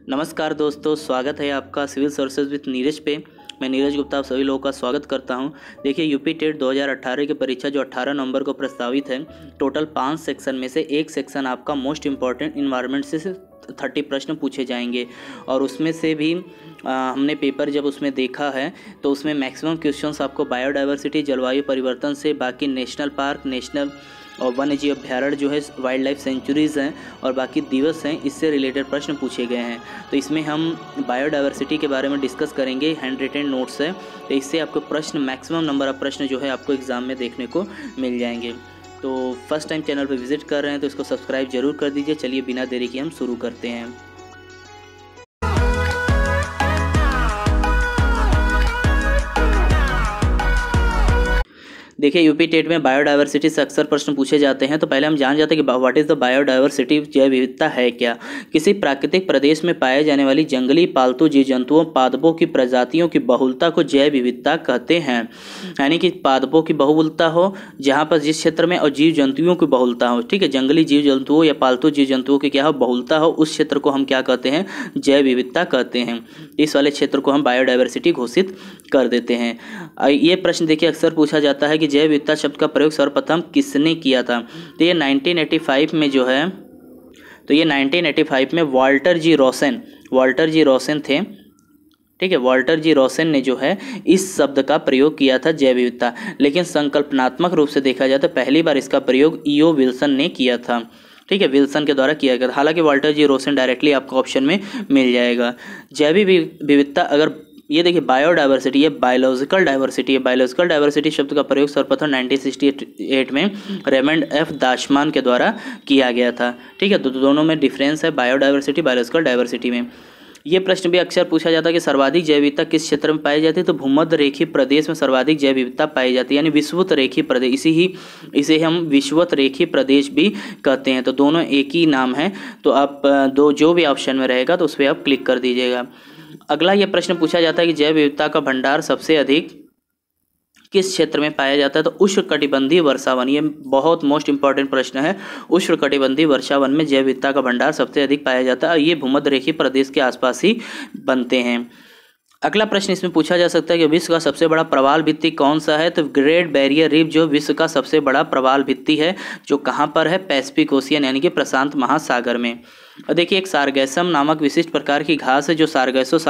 नमस्कार दोस्तों, स्वागत है आपका सिविल सर्विसेज विद नीरज पे। मैं नीरज गुप्ता आप सभी लोगों का स्वागत करता हूं। देखिए यूपी टेट 2018 की परीक्षा जो 18 नवंबर को प्रस्तावित है, टोटल 5 सेक्शन में से एक सेक्शन आपका मोस्ट इम्पॉर्टेंट इन्वायरमेंट से 30 प्रश्न पूछे जाएंगे। और उसमें से भी हमने पेपर जब उसमें देखा है तो उसमें मैक्सिमम क्वेश्चंस आपको बायोडाइवर्सिटी, जलवायु परिवर्तन से, बाकी नेशनल पार्क, नेशनल और वन्य जीव अभ्यारण्य जो है, वाइल्ड लाइफ सेंचुरीज़ हैं और बाकी दिवस हैं, इससे रिलेटेड प्रश्न पूछे गए हैं। तो इसमें हम बायोडाइवर्सिटी के बारे में डिस्कस करेंगे, हैंड रिटेन नोट्स है, तो इससे आपको प्रश्न मैक्सिमम नंबर ऑफ प्रश्न जो है आपको एग्ज़ाम में देखने को मिल जाएंगे। तो फर्स्ट टाइम चैनल पर विजिट कर रहे हैं तो इसको सब्सक्राइब जरूर कर दीजिए। चलिए बिना देरी के हम शुरू करते हैं। देखिए यूपी टेट में बायोडाइवर्सिटी से अक्सर प्रश्न पूछे जाते हैं। तो पहले हम जान जाते हैं कि व्हाट इज़ द बायोडाइवर्सिटी, जैव विविधता है क्या। किसी प्राकृतिक प्रदेश में पाए जाने वाली जंगली पालतू जीव जंतुओं पादपों की प्रजातियों की बहुलता को जैव विविधता कहते हैं। यानी कि पादपों की बहुलता हो जहाँ पर जिस क्षेत्र में, और जीव जंतुओं की बहुलता हो, ठीक है, जंगली जीव जंतुओं या पालतू जीव जंतुओं की क्या हो, बहुलता हो, उस क्षेत्र को हम क्या कहते हैं, जैव विविधता कहते हैं। इस वाले क्षेत्र को हम बायोडाइवर्सिटी घोषित कर देते हैं। ये प्रश्न देखिए अक्सर पूछा जाता है कि जैव विविधता शब्द का प्रयोग सर्वप्रथम किसने किया था। तो ये 1985 में जो है, तो ये 1985 में वाल्टर जी रोसेन थे, ठीक है। वाल्टर जी रोसेन ने जो है इस शब्द का प्रयोग किया था, जैव विविधता। लेकिन संकल्पनात्मक रूप से देखा जाए तो पहली बार इसका प्रयोग ईओ विल्सन ने किया था, ठीक है, विल्सन के द्वारा किया गया था। हालांकि वाल्टर जी रोसेन डायरेक्टली आपको ऑप्शन में मिल जाएगा। जैविक विविधता, अगर ये देखिए बायोडाइवर्सिटी, ये बायोलॉजिकल डाइवर्सिटी है। बायोलॉजिकल डाइवर्सिटी शब्द का प्रयोग सर्वप्रथम 1968 में रेमंड एफ दाशमान के द्वारा किया गया था, ठीक है। तो दोनों में डिफरेंस है, बायोडाइवर्सिटी, बायोलॉजिकल डाइवर्सिटी में। ये प्रश्न भी अक्सर पूछा जाता है कि सर्वाधिक जैव विविधता किस क्षेत्र में पाई जाती है। तो भूमध्य रेखीय प्रदेश में सर्वाधिक जैव विविधता पाई जाती है, यानी विषुवत रेखीय प्रदेश, इसे हम विषुवत रेखीय प्रदेश भी कहते हैं। तो दोनों एक ही नाम है। तो आप जो भी ऑप्शन में रहेगा तो उस पर आप क्लिक कर दीजिएगा। अगला ये प्रश्न पूछा जाता है कि जैव विविधता का भंडार सबसे अधिक किस क्षेत्र में पाया जाता है। तो उष्णकटिबंधीय वर्षावन, ये बहुत मोस्ट इंपॉर्टेंट प्रश्न है। उष्णकटिबंधीय वर्षावन में जैव विविधता का भंडार सबसे अधिक पाया जाता है और ये भूमध्य रेखीय प्रदेश के आसपास ही बनते हैं। अगला प्रश्न इसमें पूछा जा सकता है कि विश्व का सबसे बड़ा प्रवाल भित्ति कौन सा है। तो ग्रेट बैरियर रीफ जो विश्व का सबसे बड़ा प्रवाल भित्ति है, जो कहाँ पर है, पैसिफिक ओशियन यानी कि प्रशांत महासागर में। और देखिए एक सारगैसम नामक विशिष्ट प्रकार की घास है जो सारगैसो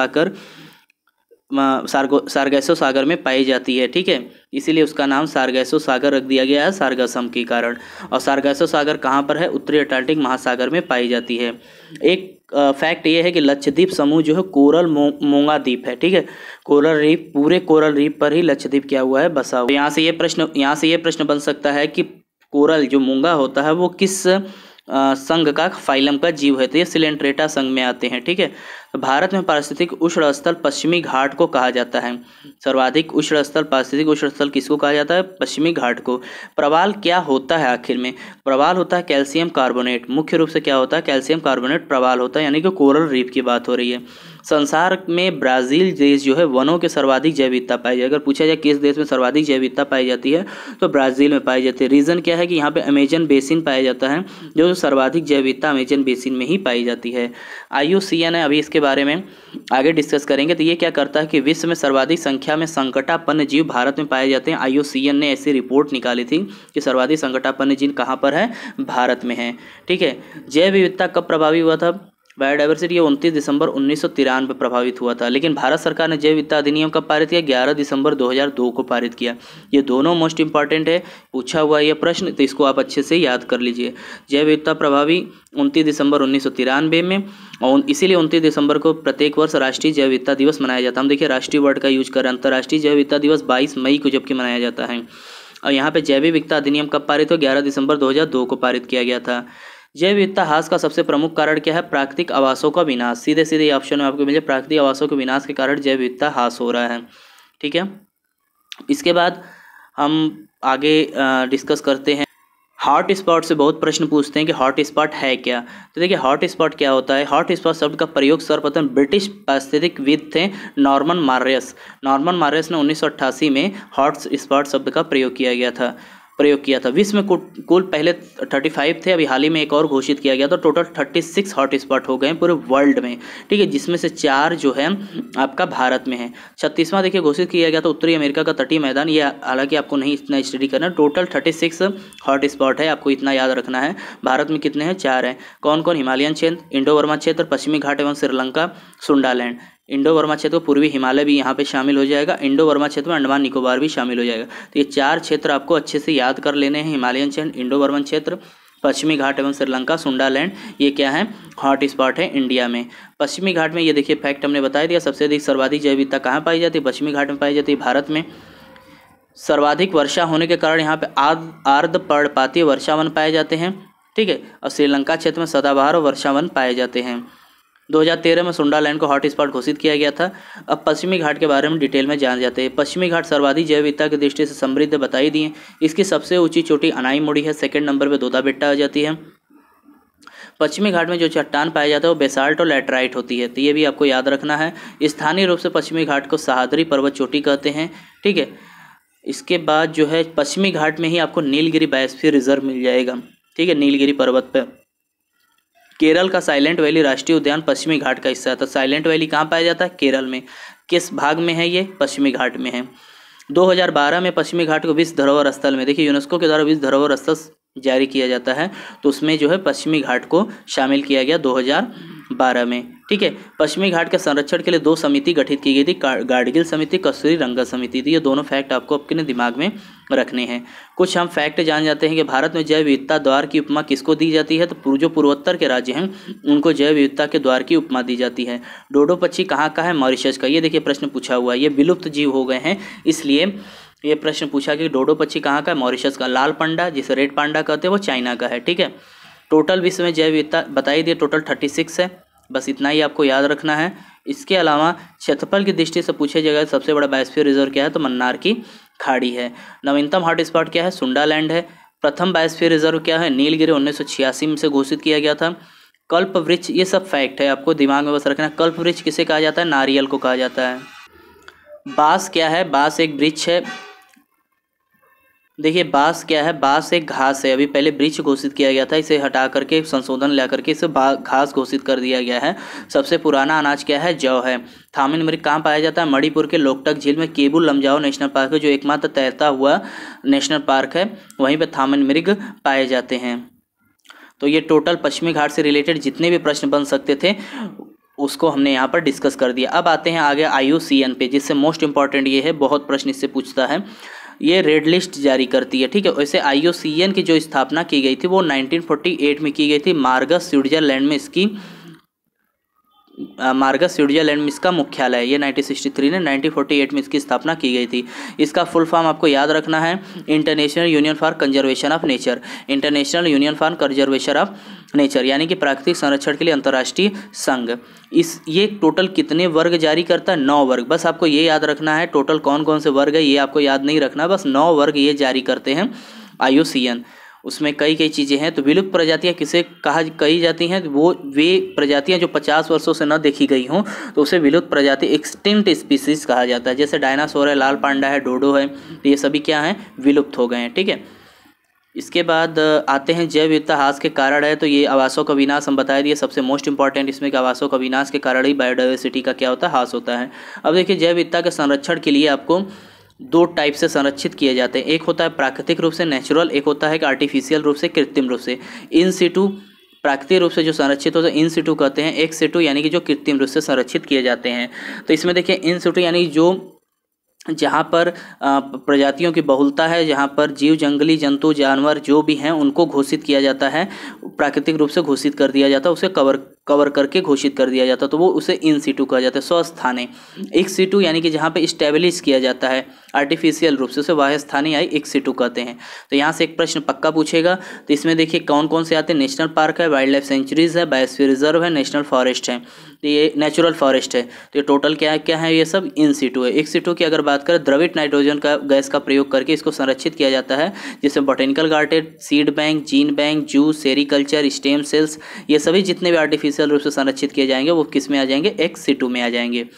सागर में पाई जाती है, ठीक है। इसीलिए उसका नाम सारगैसो सागर रख दिया गया है, सारगसम के कारण। और सारगैसो सागर कहाँ पर है, उत्तरी अटलांटिक महासागर में पाई जाती है। एक फैक्ट ये है कि लक्षद्वीप समूह जो है कोरल मोंगा द्वीप है, ठीक है। कोरल रीफ, पूरे कोरल रीफ पर ही लक्षद्वीप क्या हुआ है, बसा हुआ। यहाँ से ये प्रश्न बन सकता है कि कोरल जो मूंगा होता है वो किस संघ का, फाइलम का जीव है। तो ये सिलेंट्रेटा संघ में आते हैं, ठीक है। भारत में पारिस्थितिक उष्ण स्थल पश्चिमी घाट को कहा जाता है। सर्वाधिक उष्ण स्थल, पारिस्थितिक उष्ण स्थल किसको कहा जाता है, पश्चिमी घाट को। प्रवाल क्या होता है आखिर में, प्रवाल होता है कैल्शियम कार्बोनेट। मुख्य रूप से क्या होता है, कैल्शियम कार्बोनेट प्रवाल होता है, यानी कि कोरल रीफ की बात हो रही है। संसार में ब्राज़ील देश जो है वनों के सर्वाधिक जैव विविधता पाई जाती है। अगर पूछा जाए किस देश में सर्वाधिक जैव विविधता पाई जाती है तो ब्राज़ील में पाई जाती है। रीज़न क्या है कि यहाँ पे अमेजन बेसिन पाया जाता है, जो सर्वाधिक जैव विविधता अमेजन बेसिन में ही पाई जाती है। IUCN है, अभी इसके बारे में आगे डिस्कस करेंगे। तो ये क्या करता है कि विश्व में सर्वाधिक संख्या में संकटापन्न जीव भारत में पाए जाते हैं। IUCN ने ऐसी रिपोर्ट निकाली थी कि सर्वाधिक संकटापन्न जीव कहाँ पर है, भारत में है, ठीक है। जैव विविधता कब प्रभावी हुआ था, बायोडाइवर्सिटी 29 दिसंबर 1993 प्रभावित हुआ था। लेकिन भारत सरकार ने जैव विविधता अधिनियम कब पारित किया, 11 दिसंबर 2002 को पारित किया। ये दोनों मोस्ट इंपॉर्टेंट है, पूछा हुआ ये प्रश्न, तो इसको आप अच्छे से याद कर लीजिए। जैव विविधता प्रभावी 29 दिसंबर 1993 में, और इसीलिए 29 दिसंबर को प्रत्येक वर्ष राष्ट्रीय जैव विविधता दिवस मनाया जाता है। हम देखिए राष्ट्रीय वर्ड का यूज करें, अंतर्राष्ट्रीय जैव विविधता दिवस 22 मई को जबकि मनाया जाता है। और यहाँ पे जैव विविधता अधिनियम कब पारित हो, 11 दिसंबर 2002 को पारित किया गया था। जैव विविधता ह्रास का सबसे प्रमुख कारण क्या है, प्राकृतिक आवासों का विनाश। सीधे ऑप्शन में आपको मिले, प्राकृतिक आवासों के विनाश के कारण जैव विविधता ह्रास हो रहा है, ठीक है। इसके बाद हम आगे डिस्कस करते हैं। हॉट स्पॉट से बहुत प्रश्न पूछते हैं कि हॉट स्पॉट है क्या। तो देखिए हॉट स्पॉट क्या होता है। हॉट स्पॉट शब्द का प्रयोग सर्वप्रथम ब्रिटिश पारिस्थितिकविद थे नॉर्मन मारियस ने 1988 में हॉट स्पॉट शब्द का प्रयोग किया गया था। प्रयोग किया था। विश्व में कुल पहले 35 थे, अभी हाल ही में एक और घोषित किया गया, तो टोटल 36 हॉटस्पॉट हो गए हैं पूरे वर्ल्ड में, ठीक है, जिसमें से 4 जो है आपका भारत में है। 36वां देखिए घोषित किया गया था उत्तरी अमेरिका का तटीय मैदान, ये हालांकि आपको नहीं इतना स्टडी करना, टोटल 36 हॉटस्पॉट है, आपको इतना याद रखना है। भारत में कितने हैं? 4 हैं। कौन कौन? हिमालयन क्षेत्र, इंडो बर्मा क्षेत्र, पश्चिमी घाट एवं श्रीलंका, सुंडालैंड। इंडो बर्मा क्षेत्र पूर्वी हिमालय भी यहाँ पे शामिल हो जाएगा, इंडो बर्मा क्षेत्र में अंडमान निकोबार भी शामिल हो जाएगा। तो ये 4 क्षेत्र आपको अच्छे से याद कर लेने हैं, हिमालयन क्षेत्र, इंडो बर्मन क्षेत्र, पश्चिमी घाट एवं श्रीलंका, सुंडालैंड, ये क्या है? हॉट स्पॉट है इंडिया में। पश्चिमी घाट में ये देखिए फैक्ट हमने बता दिया, सबसे अधिक सर्वाधिक जैव विविधता कहाँ पाई जाती है? पश्चिमी घाट में पाई जाती है, भारत में। सर्वाधिक वर्षा होने के कारण यहाँ पे आर्द्र पर्णपातीय वर्षावन पाए जाते हैं, ठीक है, और श्रीलंका क्षेत्र में सदाबहार वर्षावन पाए जाते हैं। 2013 में सुंडालैंड को हॉट स्पॉट घोषित किया गया था। अब पश्चिमी घाट के बारे में डिटेल में जान जाते हैं। पश्चिमी घाट सर्वाधिक जैव विविधता की दृष्टि से समृद्ध बताई दी है। इसकी सबसे ऊंची चोटी अनाईमुड़ी है, सेकंड नंबर पे दोदा बेट्टा आ जाती है। पश्चिमी घाट में जो चट्टान पाया जाता है वो बेसाल्ट और लैटराइट होती है, तो ये भी आपको याद रखना है। स्थानीय रूप से पश्चिमी घाट को सह्याद्री पर्वत चोटी कहते हैं, ठीक है। इसके बाद जो है पश्चिमी घाट में ही आपको नीलगिरी बायोस्फीयर रिजर्व मिल जाएगा, ठीक है, नीलगिरी पर्वत पे। केरल का साइलेंट वैली राष्ट्रीय उद्यान पश्चिमी घाट का हिस्सा है। तो साइलेंट वैली कहाँ पाया जाता है? केरल में। किस भाग में है ये? पश्चिमी घाट में है। 2012 में पश्चिमी घाट को विश्व धरोहर स्थल में, देखिए यूनेस्को के द्वारा विश्व धरोहर स्थल जारी किया जाता है, तो उसमें जो है पश्चिमी घाट को शामिल किया गया 2012 में, ठीक है। पश्चिमी घाट के संरक्षण के लिए 2 समिति गठित की गई थी, गाडगिल समिति, कस्तूरी रंगत समिति थी। ये दोनों फैक्ट आपको अपने दिमाग में रखने हैं। कुछ हम फैक्ट जान जाते हैं कि भारत में जैव विविधता द्वार की उपमा किसको दी जाती है? तो जो पूर्वोत्तर के राज्य हैं उनको जैव विविधता के द्वार की उपमा दी जाती है। डोडो पक्षी कहाँ का है? मॉरिशस का। ये देखिए प्रश्न पूछा हुआ है, ये विलुप्त जीव हो गए हैं, इसलिए ये प्रश्न पूछा कि डोडो पक्षी कहाँ का है? मॉरिशस का। लाल पांडा जिसे रेड पांडा कहते हैं वो चाइना का है, ठीक है। टोटल विश्व में जैव विविधता बताई दी, टोटल 36 है, बस इतना ही आपको याद रखना है। इसके अलावा क्षेत्रफल की दृष्टि से पूछे जाएगा सबसे बड़ा बायोस्फीयर रिजर्व क्या है? तो मन्नार की खाड़ी है। नवीनतम हॉट स्पॉट क्या है? सुंडालैंड है। प्रथम बायोस्फीयर रिजर्व क्या है? नीलगिरी 1986 में से घोषित किया गया था। कल्प वृक्ष, ये सब फैक्ट है, आपको दिमाग में बस रखना है। कल्प वृक्ष किसे कहा जाता है? नारियल को कहा जाता है। बांस क्या है? बांस एक वृक्ष है। देखिए बांस क्या है? बांस एक घास है। अभी पहले वृक्ष घोषित किया गया था, इसे हटा करके संशोधन ला करके इसे घास घोषित कर दिया गया है। सबसे पुराना अनाज क्या है? जौ है। थामिन मृग कहाँ पाया जाता है? मणिपुर के लोकटक झील में। केबुल लमजाओ नेशनल पार्क है, जो एकमात्र तैरता हुआ नेशनल पार्क है, वहीं पर थामिन मृग पाए जाते हैं। तो ये टोटल पश्चिमी घाट से रिलेटेड जितने भी प्रश्न बन सकते थे उसको हमने यहाँ पर डिस्कस कर दिया। अब आते हैं आगे IUCN पे, जिससे मोस्ट इंपॉर्टेंट ये है, बहुत प्रश्न इससे पूछता है। ये रेड लिस्ट जारी करती है, ठीक है। वैसे IUCN की जो स्थापना की गई थी वो 1948 में की गई थी। मार्गस स्विट्जरलैंड में इसका मुख्यालय है। ये 1963 ने 1948 में इसकी स्थापना की गई थी। इसका फुल फॉर्म आपको याद रखना है, international union for conservation of nature. International union for conservation of nature यानी कि प्राकृतिक संरक्षण के लिए अंतर्राष्ट्रीय संघ। ये टोटल कितने वर्ग जारी करता है? 9 वर्ग। बस आपको ये याद रखना है, टोटल कौन कौन से वर्ग है ये आपको याद नहीं रखना, बस 9 वर्ग ये जारी करते हैं IUCN। उसमें कई चीज़ें हैं। तो विलुप्त प्रजातियां किसे कही जाती हैं? वो वे प्रजातियां जो 50 वर्षों से न देखी गई हों तो उसे विलुप्त प्रजाति, एक्सटिंक्ट स्पीसीज कहा जाता है। जैसे डायनासोर है, लाल पांडा है, डोडो है, तो ये सभी क्या हैं? विलुप्त हो गए हैं, ठीक है। इसके बाद आते हैं जैव विविधता ह्रास के कारण है। तो ये आवासों का विनाश हम बता दिए, सबसे मोस्ट इंपॉर्टेंट इसमें कि आवासों का विनाश के कारण ही बायोडाइवर्सिटी का क्या होता है? ह्रास होता है। अब देखिए जैव विविधता के संरक्षण के लिए आपको 2 टाइप से संरक्षित किए जाते हैं। एक होता है प्राकृतिक रूप से नेचुरल, एक होता है कि आर्टिफिशियल रूप से, कृत्रिम रूप से। इन सिटू प्राकृतिक रूप से जो संरक्षित होते हैं इन सिटू कहते हैं, एक्स सिटू यानी कि जो कृत्रिम रूप से संरक्षित किए जाते हैं। तो इसमें देखिए इन सिटू यानी जो जहाँ पर प्रजातियों की बहुलता है, जहाँ पर जीव जंगली जंतु जानवर जो भी हैं उनको घोषित किया जाता है, प्राकृतिक रूप से घोषित कर दिया जाता है, उसे कवर करके घोषित कर दिया जाता है, तो वो उसे इन सिटू कहा जाता है, स्वस्थानी। एक्स सिटू यानी कि जहाँ पे इस्टेब्लिश किया जाता है आर्टिफिशियल रूप से, उसे वाह्य स्थानीय या एक्स सिटू कहते हैं। तो यहाँ से एक प्रश्न पक्का पूछेगा। तो इसमें देखिए कौन कौन से आते हैं? नेशनल पार्क है, वाइल्ड लाइफ सेंचुरीज है, बायोस्फीयर रिजर्व है, नेशनल फॉरेस्ट है, तो ये नेचुरल फॉरेस्ट है। तो ये टोटल क्या है? ये सब इन सिटू है। एक्स सिटू की अगर बात करें, द्रवित नाइट्रोजन का गैस का प्रयोग करके इसको संरक्षित किया जाता है, जिसमें botanical garden, seed bank, gene bank, zoos, sericulture, stem cells, ये सभी जितने भी आर्टिफिशियल रूप से संरक्षित किए जाएंगे वो किस में आ जाएंगे? एक्स सिटू में आ जाएंगे।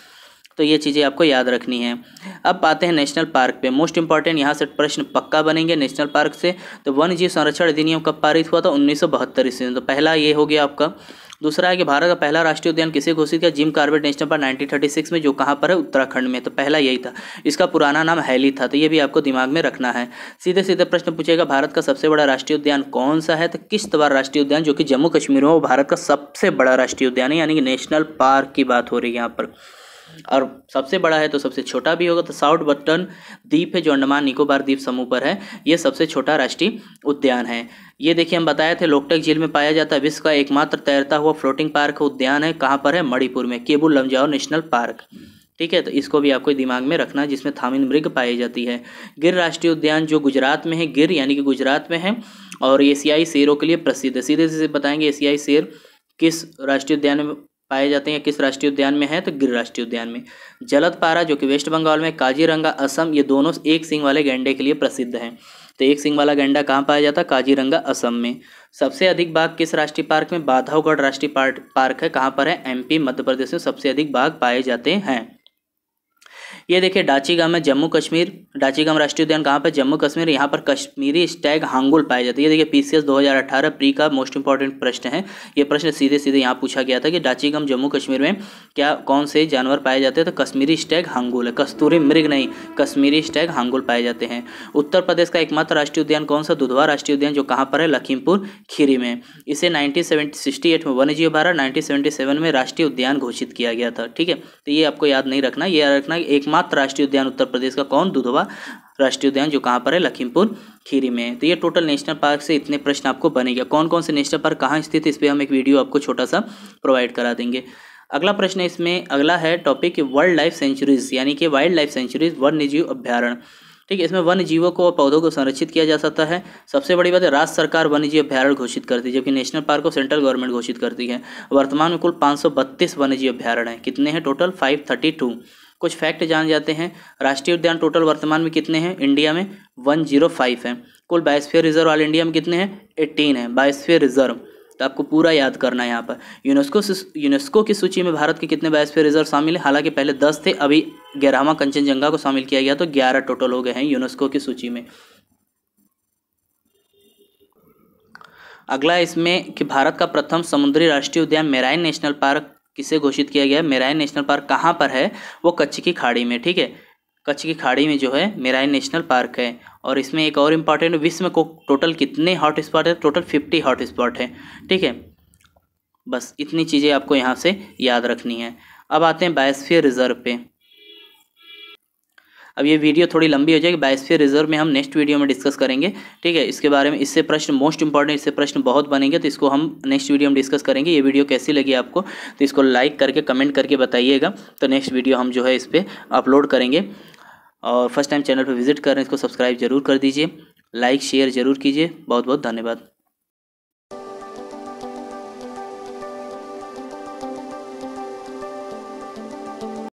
तो ये चीज़ें आपको याद रखनी है। अब आते हैं नेशनल पार्क पे। मोस्ट इंपॉर्टेंट यहाँ से प्रश्न पक्का बनेंगे नेशनल पार्क से। तो वन्य जीव संरक्षण अधिनियम कब पारित हुआ था? 1972 ईस्वी में। तो पहला ये हो गया आपका। दूसरा है कि भारत का पहला राष्ट्रीय उद्यान किसे घोषित किया? जिम कॉर्बेट नेशनल पार्क 1936 में, जो कहाँ पर है? उत्तराखंड में। तो पहला यही था। इसका पुराना नाम हैली था। तो ये भी आपको दिमाग में रखना है। सीधे सीधे प्रश्न पूछेगा, भारत का सबसे बड़ा राष्ट्रीय उद्यान कौन सा है? तो किश्तवाड़ राष्ट्रीय उद्यान, जो कि जम्मू कश्मीर में, वो भारत का सबसे बड़ा राष्ट्रीय उद्यान है, यानी कि नेशनल पार्क की बात हो रही है यहाँ पर। और सबसे बड़ा है तो सबसे छोटा भी होगा। तो साउथ बटन द्वीप है जो अंडमान निकोबार द्वीप समूह पर है, ये सबसे छोटा राष्ट्रीय उद्यान है। ये देखिए हम बताए थे लोकटक झील में पाया जाता है विश्व का एकमात्र तैरता हुआ फ्लोटिंग पार्क उद्यान है। कहाँ पर है? मणिपुर में, केबुल लमजाओ नेशनल पार्क। ठीक है, तो इसको भी आपको दिमाग में रखना है, जिसमें थामिन मृग पाई जाती है। गिर राष्ट्रीय उद्यान जो गुजरात में है, गिर यानी कि गुजरात में है, और एशियाई शेरों के लिए प्रसिद्ध है। सीधे सीधे बताएंगे एशियाई शेर किस राष्ट्रीय उद्यान में पाए जाते हैं, किस राष्ट्रीय उद्यान में है? तो गिर राष्ट्रीय उद्यान में। जलदपारा जो कि वेस्ट बंगाल में, काजीरंगा असम, ये दोनों एक सींग वाले गैंडे के लिए प्रसिद्ध हैं। तो एक सींग वाला गैंडा कहाँ पाया जाता है? काजीरंगा असम में। सबसे अधिक बाघ किस राष्ट्रीय पार्क में? बांधवगढ़ राष्ट्रीय पार्क है। कहाँ पर है? एमपी मध्य प्रदेश में सबसे अधिक बाघ पाए जाते हैं। ये देखिए डाचीगाम है, जम्मू कश्मीर। डाचीगाम राष्ट्रीय उद्यान कहाँ पर? जम्मू कश्मीर। यहाँ पर कश्मीरी स्टैग हांगुल पाए जाते हैं। ये देखिए पीसीएस 2018 प्री का मोस्ट इंपॉर्टेंट प्रश्न है। ये प्रश्न सीधे सीधे यहाँ पूछा गया था कि डाचीगाम जम्मू कश्मीर में क्या कौन से जानवर पाए जाते हैं? तो कश्मीरी स्टैग हांगुल है, कस्तूरी मृग नहीं, कश्मीरी स्टैग हांगुल पाए जाते हैं। उत्तर प्रदेश का एकमात्र राष्ट्रीय उद्यान कौन सा? दुधवा राष्ट्रीय उद्यान, जो कहाँ पर है? लखीमपुर खीरी में। इसे 1968 में वन्य जीव भारत, 1977 में राष्ट्रीय उद्यान घोषित किया गया था। ठीक है, तो ये आपको याद नहीं रखना, ये याद रखना कि एकमात्र राष्ट्रीय उद्यान उत्तर प्रदेश का कौन? दुधवा राष्ट्रीय उद्यान, जो कहाँ पर है? लखीमपुर खीरी में। तो ये टोटल नेशनल पार्क से इतने प्रश्न आपको बनेगा। कौन कौन से नेशनल पार्क कहाँ स्थित है, इस पर हम एक वीडियो आपको छोटा सा प्रोवाइड करा देंगे। अगला प्रश्न इसमें अगला है टॉपिक वर्ल्ड लाइफ सेंचुरीज, यानी कि वाइल्ड लाइफ सेंचुरीज, वन्य जीव अभ्यारण्य। ठीक है, इसमें वन्य जीवों को और पौधों को संरक्षित किया जा सकता है। सबसे बड़ी बात है, राज्य सरकार वन्य जीव अभ्यारण्य घोषित करती है, जबकि नेशनल पार्क को सेंट्रल गवर्नमेंट घोषित करती है। वर्तमान में कुल 532 वन्य जीव अभ्यारण्य हैं। कितने हैं टोटल? 532। कुछ फैक्ट जान जाते हैं। राष्ट्रीय उद्यान टोटल वर्तमान में कितने हैं? इंडिया में 105 हैं। कुल बायोस्फीयर रिजर्व ऑल इंडिया में कितने हैं? 18 हैं बायोस्फीयर रिजर्व। तो आपको पूरा याद करना है यहाँ पर। यूनेस्को की सूची में भारत के कितने बायोस्फीयर रिजर्व शामिल है? हालांकि पहले 10 थे, अभी 11वां कंचनजंगा को शामिल किया गया, तो 11 टोटल हो गए हैं यूनेस्को की सूची में। अगला इसमें कि भारत का प्रथम समुद्री राष्ट्रीय उद्यान मेराइन नेशनल पार्क किसे घोषित किया गया है? मेराइन नेशनल पार्क कहाँ पर है? वो कच्छ की खाड़ी में। ठीक है, कच्छ की खाड़ी में जो है मेराइन नेशनल पार्क है। और इसमें एक और इम्पॉर्टेंट, विश्व में को टोटल कितने हॉट स्पॉट है? टोटल 50 हॉट स्पॉट है। ठीक है, बस इतनी चीज़ें आपको यहाँ से याद रखनी है। अब आते हैं बायोस्फीयर रिजर्व पे। अब ये वीडियो थोड़ी लंबी हो जाएगी, बायोस्फीयर रिजर्व में हम नेक्स्ट वीडियो में डिस्कस करेंगे। ठीक है, इसके बारे में, इससे प्रश्न मोस्ट इंपॉर्टेंट, इससे प्रश्न बहुत बनेंगे, तो इसको हम नेक्स्ट वीडियो में डिस्कस करेंगे। ये वीडियो कैसी लगी आपको, तो इसको लाइक करके कमेंट करके बताइएगा। तो नेक्स्ट वीडियो हम जो है इस पर अपलोड करेंगे। और फर्स्ट टाइम चैनल पर विजिट कर रहे हैं, इसको सब्सक्राइब जरूर कर दीजिए, लाइक शेयर जरूर कीजिए। बहुत बहुत धन्यवाद।